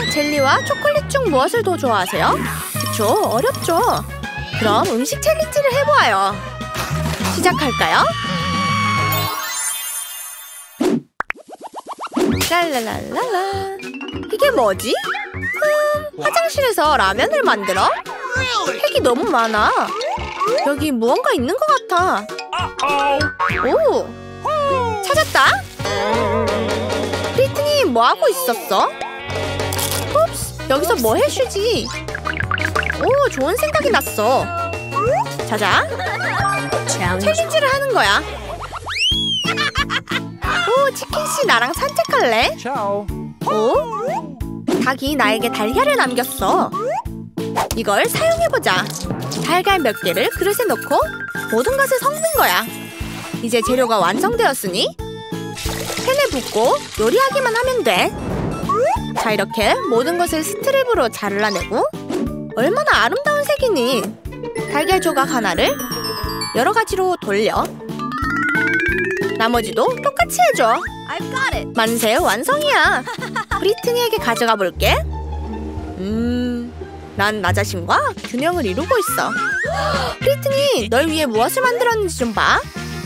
젤리와 초콜릿 중 무엇을 더 좋아하세요? 그쵸? 어렵죠? 그럼 음식 챌린지를 해보아요. 시작할까요? 랄랄랄랄라. 이게 뭐지? 화장실에서 라면을 만들어? 색이 너무 많아. 여기 무언가 있는 것 같아. 오! 찾았다? 브리트니 뭐하고 있었어? 옵스! 여기서 뭐해 슈지? 오! 좋은 생각이 났어. 자자. 챌린지를 하는 거야. 오! 치킨씨 나랑 산책할래? 오? 닭이 나에게 달걀을 남겼어. 이걸 사용해보자. 달걀 몇 개를 그릇에 넣고 모든 것을 섞는 거야. 이제 재료가 완성되었으니 팬에 붓고 요리하기만 하면 돼. 자, 이렇게 모든 것을 스트랩으로 잘라내고 얼마나 아름다운 색이니. 달걀 조각 하나를 여러 가지로 돌려. 나머지도 똑같이 해줘. 만세 완성이야. 브리트니에게 가져가 볼게. 난 나 자신과 균형을 이루고 있어. 브리트니, 널 위해 무엇을 만들었는지 좀 봐.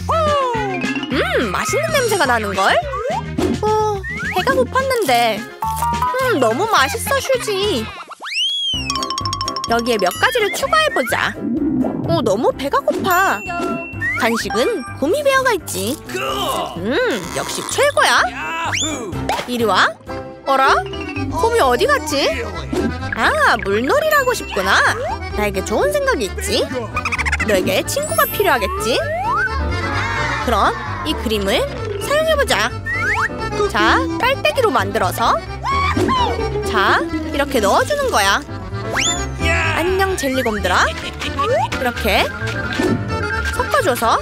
맛있는 냄새가 나는걸? 배가 고팠는데. 너무 맛있어, 슈지. 여기에 몇 가지를 추가해보자. 너무 배가 고파. 간식은 구미베어가 있지. 역시 최고야. 이리 와. 어라? 곰이 어디 갔지? 아, 물놀이를 하고 싶구나. 나에게 좋은 생각이 있지. 너에게 친구가 필요하겠지? 그럼 이 그림을 사용해보자. 자, 깔때기로 만들어서 자, 이렇게 넣어주는 거야. 안녕 젤리곰들아. 이렇게 섞어줘서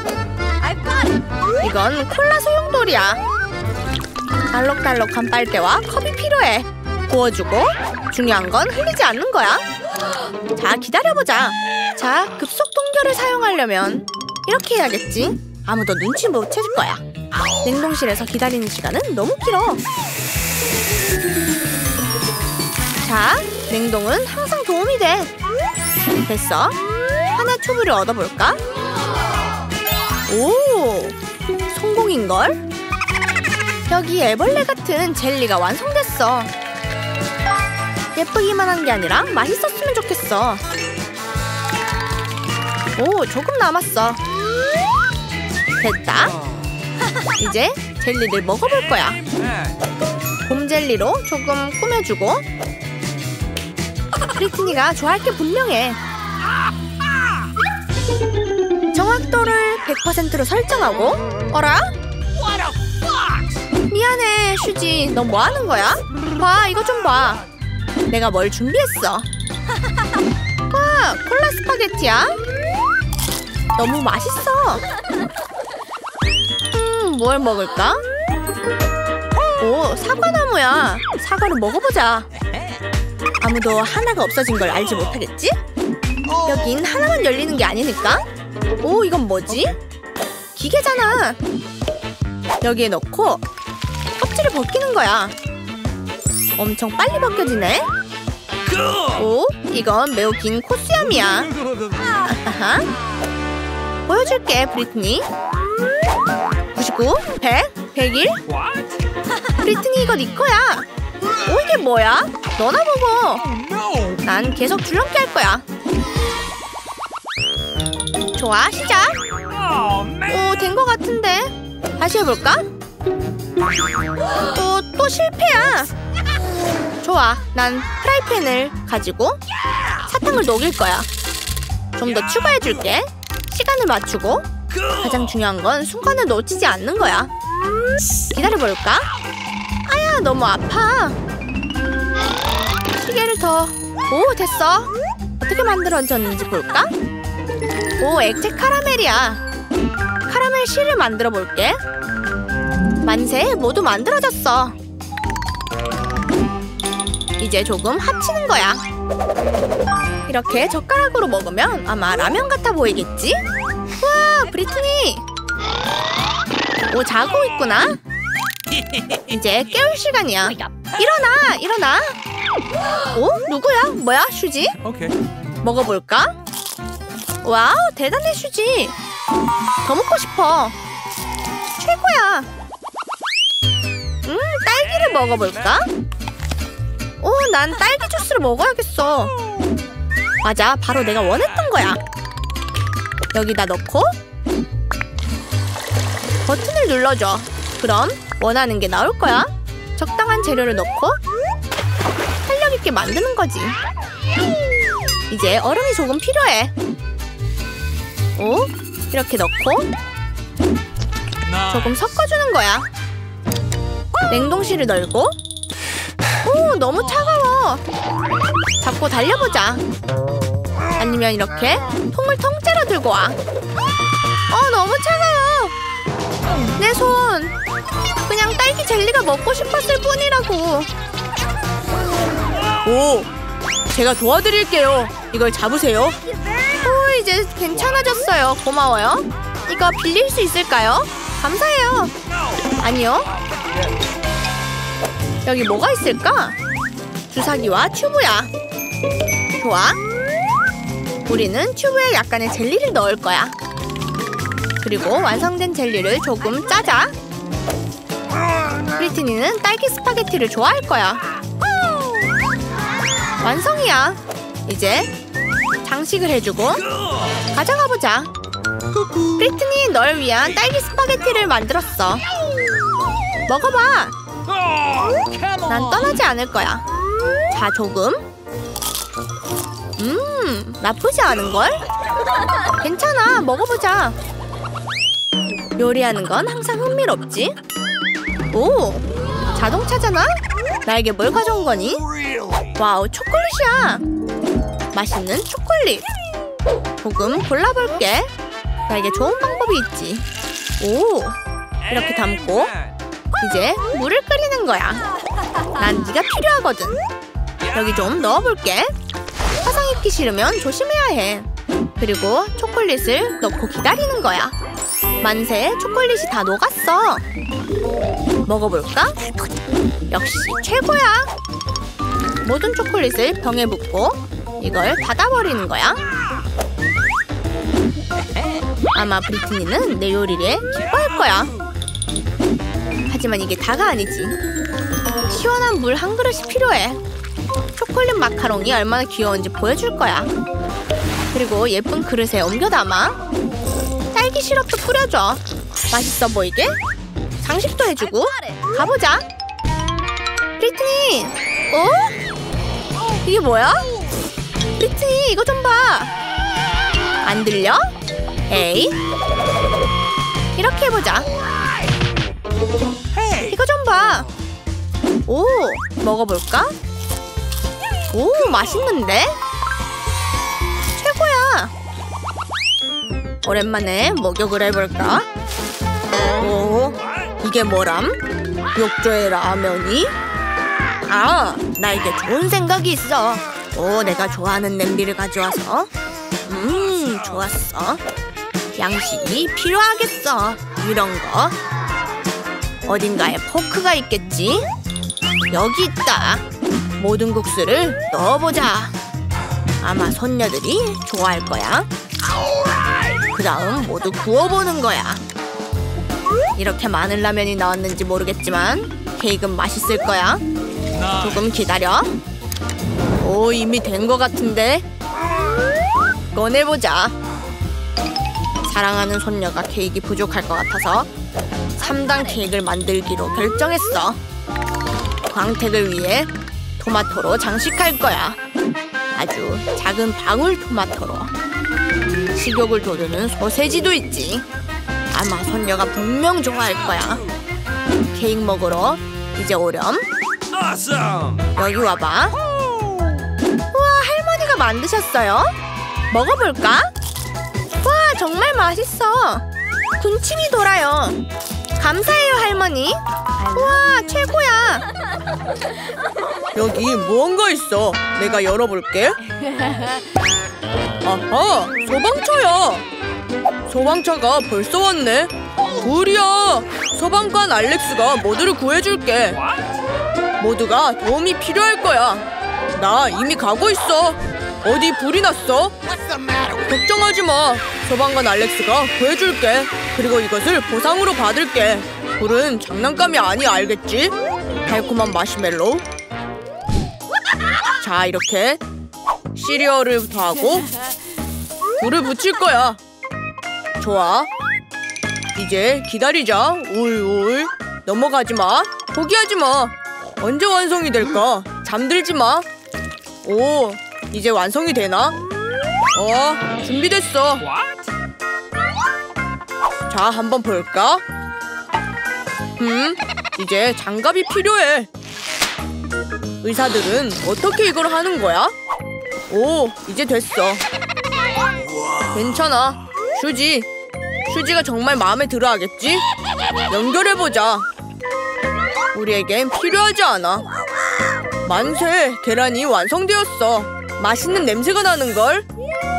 이건 콜라 소용돌이야. 알록달록한 빨대와 컵이 필요해. 부어주고 중요한 건 흘리지 않는 거야. 자, 기다려보자. 자, 급속 동결을 사용하려면 이렇게 해야겠지. 아무도 눈치 못 채줄 거야. 냉동실에서 기다리는 시간은 너무 길어. 자, 냉동은 항상 도움이 돼. 됐어. 하나 튜브를 얻어볼까? 오! 성공인걸? 여기 애벌레 같은 젤리가 완성됐어. 예쁘기만 한 게 아니라 맛있었으면 좋겠어. 오, 조금 남았어. 됐다. 이제 젤리를 먹어볼 거야. 곰 젤리로 조금 꾸며주고. 브리트니가 좋아할 게 분명해. 정확도를 100%로 설정하고. 어라? 미안해, 슈지. 너 뭐 하는 거야? 봐, 이거 좀 봐. 내가 뭘 준비했어. 와, 콜라 스파게티야? 너무 맛있어. 뭘 먹을까? 오, 사과나무야. 사과를 먹어보자. 아무도 하나가 없어진 걸 알지 못하겠지? 여긴 하나만 열리는 게 아니니까. 오, 이건 뭐지? 기계잖아. 여기에 넣고 껍질을 벗기는 거야. 엄청 빨리 벗겨지네. 오, 이건 매우 긴 코수염이야. 아하하. 보여줄게, 브리트니. 99, 100, 101. 브리트니, 이거 네 거야. 오, 이게 뭐야? 너나 먹어. 난 계속 줄넘기 할 거야. 좋아, 시작. 오, 된 거 같은데. 다시 해볼까? 또 실패야. 좋아, 난 프라이팬을 가지고 사탕을 녹일 거야. 좀 더 추가해줄게. 시간을 맞추고. 가장 중요한 건 순간을 놓치지 않는 거야. 기다려볼까? 아야, 너무 아파. 시계를 더. 오, 됐어. 어떻게 만들어졌는지 볼까? 오, 액체 카라멜이야. 카라멜 실을 만들어 볼게. 만세, 모두 만들어졌어. 이제 조금 합치는 거야. 이렇게 젓가락으로 먹으면 아마 라면 같아 보이겠지? 우와, 브리트니! 오, 자고 있구나? 이제 깨울 시간이야. 일어나! 일어나! 누구야? 뭐야, 슈지? 오케이. 먹어볼까? 와우, 대단해, 슈지. 더 먹고 싶어. 최고야. 딸기를 먹어볼까? 난 딸기 주스를 먹어야겠어. 맞아, 바로 내가 원했던 거야. 여기다 넣고 버튼을 눌러줘. 그럼 원하는 게 나올 거야. 적당한 재료를 넣고 탄력 있게 만드는 거지. 이제 얼음이 조금 필요해. 이렇게 넣고 조금 섞어주는 거야. 냉동실을 널고. 너무 차가워. 잡고 달려보자. 아니면 이렇게 통을 통째로 들고 와. 너무 차가워. 내 손. 그냥 딸기 젤리가 먹고 싶었을 뿐이라고. 제가 도와드릴게요. 이걸 잡으세요. 이제 괜찮아졌어요. 고마워요. 이거 빌릴 수 있을까요? 감사해요. 아니요. 여기 뭐가 있을까? 주사기와 튜브야. 좋아. 우리는 튜브에 약간의 젤리를 넣을 거야. 그리고 완성된 젤리를 조금 짜자. 브리트니는 딸기 스파게티를 좋아할 거야. 완성이야. 이제 장식을 해주고 가져가 보자. 브리트니, 널 위한 딸기 스파게티를 만들었어. 먹어봐. 난 떠나지 않을 거야. 자, 조금. 나쁘지 않은걸? 괜찮아, 먹어보자. 요리하는 건 항상 흥미롭지? 자동차잖아? 나에게 뭘 가져온 거니? 와우, 초콜릿이야. 맛있는 초콜릿. 조금 골라볼게. 나에게 좋은 방법이 있지. 이렇게 담고 이제 물을 끓이는 거야. 난 네가 필요하거든. 여기 좀 넣어볼게. 화상 입기 싫으면 조심해야 해. 그리고 초콜릿을 넣고 기다리는 거야. 만세, 초콜릿이 다 녹았어. 먹어볼까? 역시 최고야. 모든 초콜릿을 병에 붓고 이걸 닫아버리는 거야. 아마 브리트니는 내 요리를 기뻐할 거야. 하지만 이게 다가 아니지. 시원한 물 한 그릇이 필요해. 초콜릿 마카롱이 얼마나 귀여운지 보여줄 거야. 그리고 예쁜 그릇에 옮겨 담아. 딸기 시럽도 뿌려줘. 맛있어 보이게. 장식도 해주고. 가보자. 브리트니! 이게 뭐야? 브리트니, 이거 좀 봐. 안 들려? 에이. 이렇게 해보자. 이거 좀 봐. 먹어볼까? 맛있는데? 최고야. 오랜만에 목욕을 해볼까? 이게 뭐람? 욕조에 라면이? 나에게 좋은 생각이 있어. 내가 좋아하는 냄비를 가져와서. 좋았어. 양식이 필요하겠어. 이런 거. 어딘가에 포크가 있겠지? 여기 있다. 모든 국수를 넣어보자. 아마 손녀들이 좋아할 거야. 그 다음 모두 구워보는 거야. 이렇게 많은 라면이 나왔는지 모르겠지만 케이크는 맛있을 거야. 조금 기다려. 이미 된 거 같은데? 꺼내보자. 사랑하는 손녀가 케이크 부족할 것 같아서 3단 케이크를 만들기로 결정했어. 광택을 위해 토마토로 장식할 거야. 아주 작은 방울 토마토로. 식욕을 돋우는 소세지도 있지. 아마 손녀가 분명 좋아할 거야. 케이크 먹으러 이제 오렴. 여기 와봐. 우와, 할머니가 만드셨어요? 먹어볼까? 와, 정말 맛있어. 군침이 돌아요. 감사해요, 할머니. 우와, 최고야. 여기 무언가 있어. 내가 열어볼게. 아하, 소방차야. 소방차가 벌써 왔네. 우리야. 소방관 알렉스가 모두를 구해줄게. 모두가 도움이 필요할 거야. 나 이미 가고 있어. 어디 불이 났어? 걱정하지 마. 소방관 알렉스가 구해줄게. 그리고 이것을 보상으로 받을게. 불은 장난감이 아니야, 알겠지? 달콤한 마시멜로우. 자, 이렇게 시리얼을 더하고 불을 붙일 거야. 좋아. 이제 기다리자. 울울. 넘어가지 마. 포기하지 마. 언제 완성이 될까? 잠들지 마. 오, 이제 완성이 되나? 준비됐어. 자, 한번 볼까? 이제 장갑이 필요해. 의사들은 어떻게 이걸 하는 거야? 오, 이제 됐어. 괜찮아. 슈지가 정말 마음에 들어 하겠지? 연결해보자. 우리에겐 필요하지 않아. 만세! 계란이 완성되었어. 맛있는 냄새가 나는걸?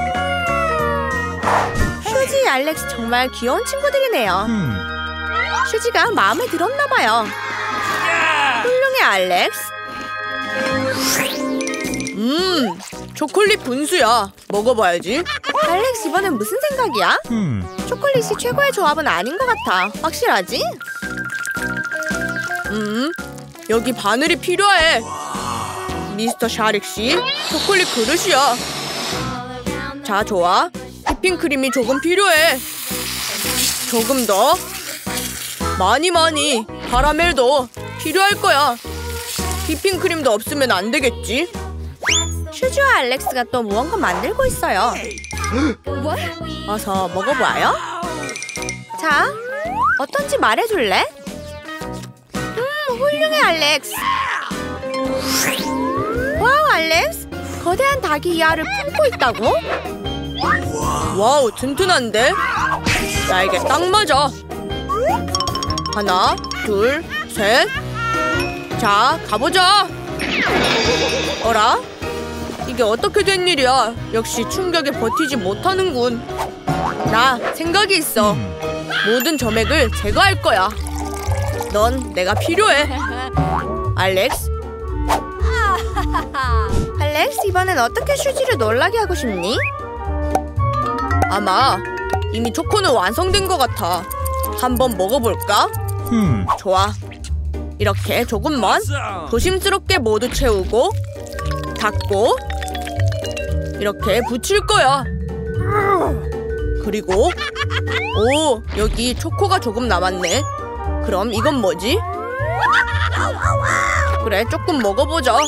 슈지, 알렉스 정말 귀여운 친구들이네요. 슈지가 마음에 들었나봐요. 훌륭해, 알렉스. 초콜릿 분수야. 먹어봐야지. 알렉스, 이번엔 무슨 생각이야? 초콜릿이 최고의 조합은 아닌 것 같아. 확실하지? 여기 바늘이 필요해. 미스터 샤릭씨, 초콜릿 그릇이야. 자, 좋아. 휘핑크림이 조금 필요해. 조금 더. 많이. 카라멜도 필요할 거야. 휘핑크림도 없으면 안 되겠지? 슈지와 알렉스가 또 무언가 만들고 있어요. 어서 먹어봐요. 자, 어떤지 말해줄래? 훌륭해, 알렉스. 와우, 알렉스. 거대한 닭이 이 알을 품고 있다고? 와우, 튼튼한데? 나에게 딱 맞아. 하나, 둘, 셋. 자, 가보자. 어라? 이게 어떻게 된 일이야? 역시 충격에 버티지 못하는군. 나 생각이 있어. 모든 점액을 제거할 거야. 넌 내가 필요해. 알렉스. 알렉스, 이번엔 어떻게 슈지를 놀라게 하고 싶니? 아마 이미 초코는 완성된 것 같아. 한번 먹어볼까? 좋아. 이렇게 조금만 조심스럽게 모두 채우고 닫고 이렇게 붙일 거야. 그리고 오, 여기 초코가 조금 남았네. 그럼 이건 뭐지? 그래, 조금 먹어보자.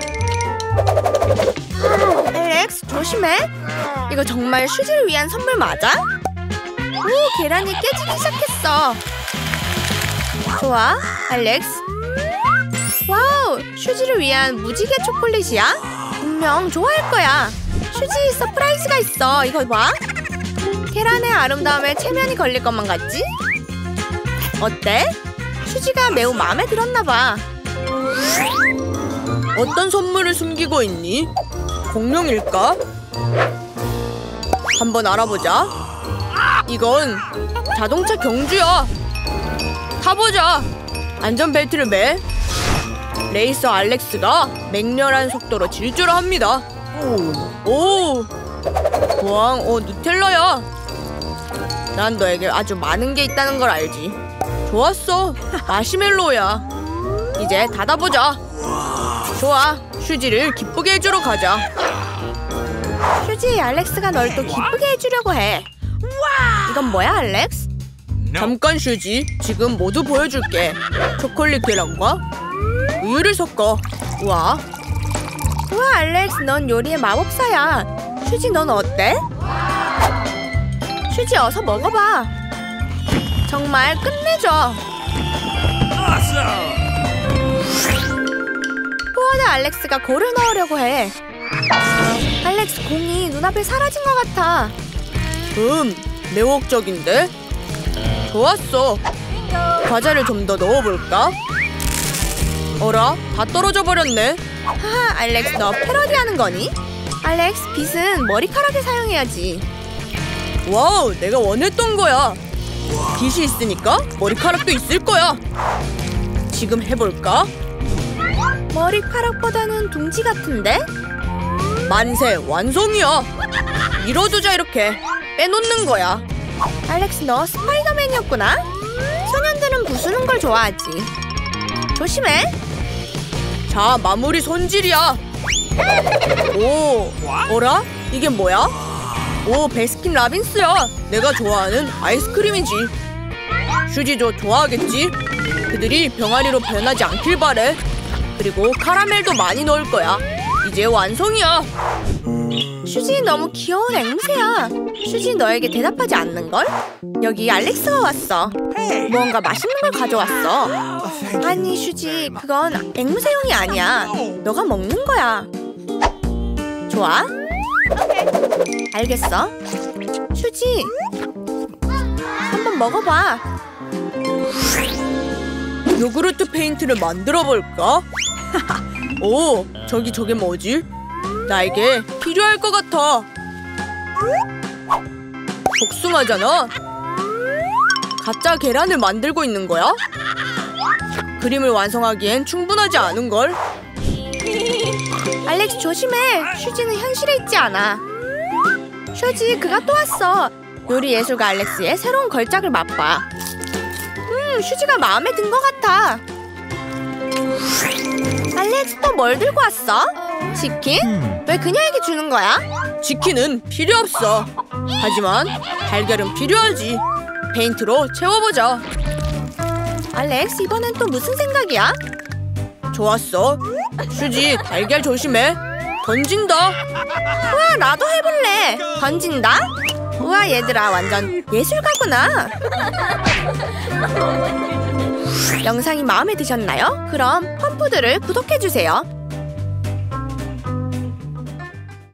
알렉스, 조심해. 이거 정말 슈지를 위한 선물 맞아? 오, 계란이 깨지기 시작했어. 좋아, 알렉스. 와우, 슈지를 위한 무지개 초콜릿이야? 분명 좋아할 거야. 슈지, 서프라이즈가 있어. 이거 봐. 계란의 아름다움에 체면이 걸릴 것만 같지? 어때? 슈지가 매우 마음에 들었나 봐. 어떤 선물을 숨기고 있니? 공룡일까? 한번 알아보자. 이건 자동차 경주야. 타보자. 안전벨트를 매. 레이서 알렉스가 맹렬한 속도로 질주를 합니다. 오, 우왕, 누텔라야. 난 너에게 아주 많은 게 있다는 걸 알지. 좋았어. 마시멜로우야. 이제 닫아보자. 좋아. 슈지를 기쁘게 해주러 가자. 슈지, 알렉스가 널 또 기쁘게 해주려고 해. 이건 뭐야, 알렉스? 잠깐 슈지. 지금 모두 보여줄게. 초콜릿 계란과 우유를 섞어. 우와, 알렉스, 넌 요리의 마법사야. 슈지, 넌 어때? 슈지, 어서 먹어봐. 정말 끝내줘. 포워드 알렉스가 골을 넣으려고 해. 알렉스, 공이 눈앞에 사라진 것 같아. 매혹적인데? 좋았어. 과자를 좀 더 넣어볼까? 어라? 다 떨어져 버렸네. 하하, 알렉스, 너 패러디하는 거니? 알렉스, 빗은 머리카락에 사용해야지. 와우, 내가 원했던 거야. 빗이 있으니까 머리카락도 있을 거야. 지금 해볼까? 머리카락보다는 둥지 같은데? 만세 완성이야. 밀어두자. 이렇게 빼놓는 거야. 알렉스, 너 스파이더맨이었구나? 소년들은 부수는 걸 좋아하지. 조심해. 자, 마무리 손질이야. 오, 어라? 이게 뭐야? 오, 베스킨 라빈스야. 내가 좋아하는 아이스크림이지. 슈지도 좋아하겠지? 그들이 병아리로 변하지 않길 바래. 그리고 카라멜도 많이 넣을 거야. 이제 완성이야. 슈지, 너무 귀여운 앵무새야. 슈지 너에게 대답하지 않는걸? 여기 알렉스가 왔어. 무언가 맛있는 걸 가져왔어. 아니 슈지, 그건 앵무새용이 아니야. 너가 먹는 거야. 좋아? 알겠어. 슈지, 한번 먹어봐. 요구르트 페인트를 만들어 볼까? 오, 저게 뭐지? 나에게 필요할 것 같아. 복숭아잖아. 가짜 계란을 만들고 있는 거야? 그림을 완성하기엔 충분하지 않은걸? 알렉스, 조심해. 슈지는 현실에 있지 않아. 슈지, 그가 또 왔어. 요리 예술가 알렉스의 새로운 걸작을 맛봐. 슈지가 마음에 든 것 같아. 알렉스, 또 뭘 들고 왔어? 치킨? 왜 그녀에게 주는 거야? 치킨은 필요 없어. 하지만 달걀은 필요하지. 페인트로 채워보자. 알렉스, 이번엔 또 무슨 생각이야? 좋았어. 슈지, 달걀 조심해. 던진다. 우와, 나도 해볼래. 던진다? 우와, 얘들아 완전 예술가구나. 영상이 마음에 드셨나요? 그럼 펌푸드를 구독해주세요.